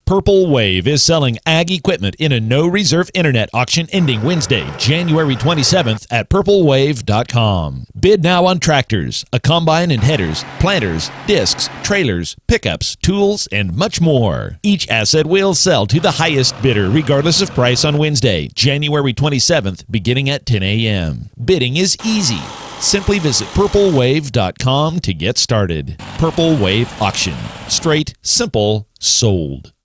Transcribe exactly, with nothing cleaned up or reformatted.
Purple Wave is selling ag equipment in a no-reserve internet auction ending Wednesday, January twenty-seventh at purple wave dot com. Bid now on tractors, a combine and headers, planters, discs, trailers, pickups, tools, and much more. Each asset will sell to the highest bidder regardless of price on Wednesday, January twenty-seventh, beginning at ten a m Bidding is easy. Simply visit purple wave dot com to get started. Purple Wave Auction. Straight, simple, sold.